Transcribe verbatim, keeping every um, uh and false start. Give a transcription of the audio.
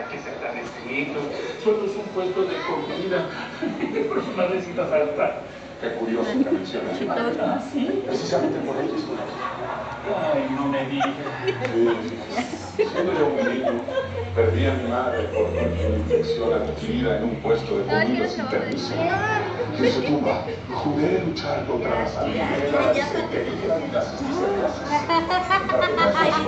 que ser tan estrictos. Solo es un puesto de comida. Por una necesitas alta. Qué curioso que mencionas. Ah, ¿sí? Precisamente por ello estoy aquí. Ay, no me digas. Sí, siendo yo un niño, perdí a mi madre por una infección adquirida en un puesto de comida sin permiso. En su tumba, juré luchar contra las alimentas que querían las